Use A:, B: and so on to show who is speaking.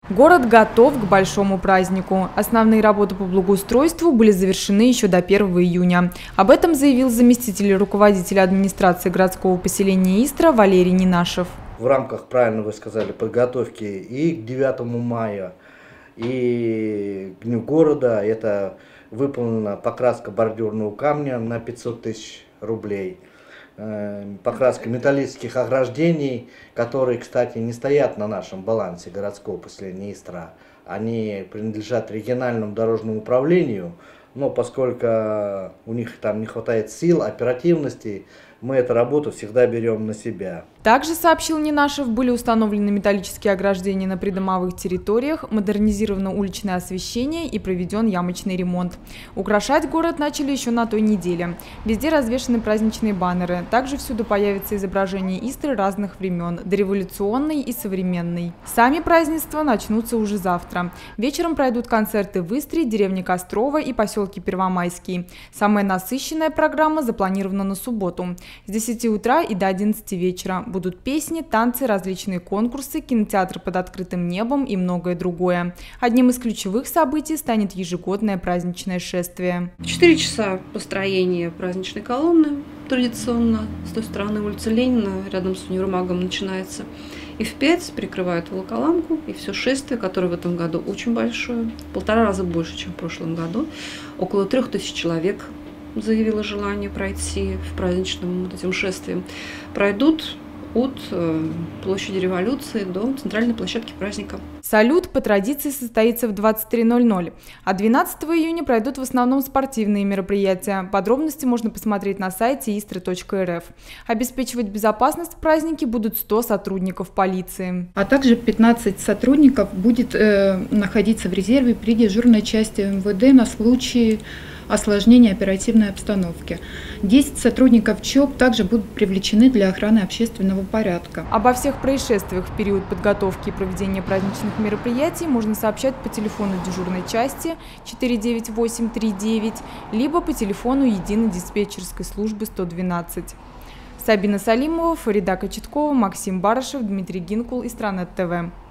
A: Город готов к большому празднику. Основные работы по благоустройству были завершены еще до 1 июня. Об этом заявил заместитель руководителя администрации городского поселения Истра Валерий Нинашев.
B: В рамках, правильно вы сказали, подготовки и к 9 мая, и к Дню города это выполнена покраска бордюрного камня на 500 тысяч рублей. Покраска металлических ограждений, которые, кстати, не стоят на нашем балансе городского поселения Истра. Они принадлежат региональному дорожному управлению, но поскольку у них там не хватает сил, оперативности, мы эту работу всегда берем на себя.
A: Также, сообщил Нинашев, были установлены металлические ограждения на придомовых территориях, модернизировано уличное освещение и проведен ямочный ремонт. Украшать город начали еще на той неделе. Везде развешаны праздничные баннеры. Также всюду появятся изображения Истры разных времен, дореволюционной и современной. Сами празднества начнутся уже завтра. Вечером пройдут концерты в Истре, деревне Кострово и поселке Первомайский. Самая насыщенная программа запланирована на субботу. С 10 утра и до 11 вечера. Будут песни, танцы, различные конкурсы, кинотеатр под открытым небом и многое другое. Одним из ключевых событий станет ежегодное праздничное шествие.
C: В 4 часа построение праздничной колонны традиционно с той стороны улицы Ленина, рядом с универмагом, начинается. И в 5 прикрывают Волоколамку, и все шествие, которое в этом году очень большое, в 1,5 раза больше, чем в прошлом году. Около 3000 человек заявило желание пройти в праздничном вот этим шествием. Пройдут от площади Революции до центральной площадки праздника.
A: Салют по традиции состоится в 23:00, а 12 июня пройдут в основном спортивные мероприятия. Подробности можно посмотреть на сайте istra.rf. Обеспечивать безопасность в празднике будут 100 сотрудников полиции.
D: А также 15 сотрудников будет находиться в резерве при дежурной части МВД на случай осложнения оперативной обстановки. 10 сотрудников ЧОП также будут привлечены для охраны общественного порядка.
A: Обо всех происшествиях в период подготовки и проведения праздничных мероприятий можно сообщать по телефону дежурной части 49839, либо по телефону единой диспетчерской службы 112. Сабина Салимова, Фарида Кочеткова, Максим Барышев, Дмитрий Гинкул и Истранет ТВ.